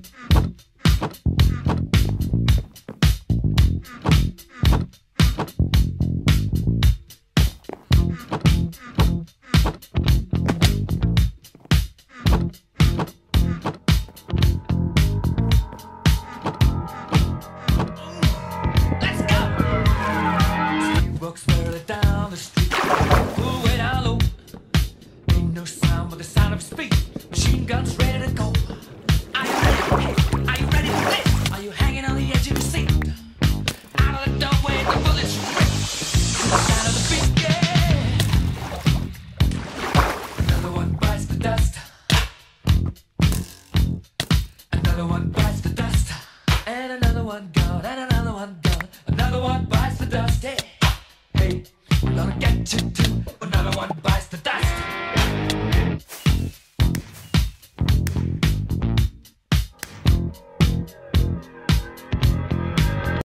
Another one bites the dust, and another one gone, and another one gone. Another one bites the dust. Hey, hey, we're gonna get you.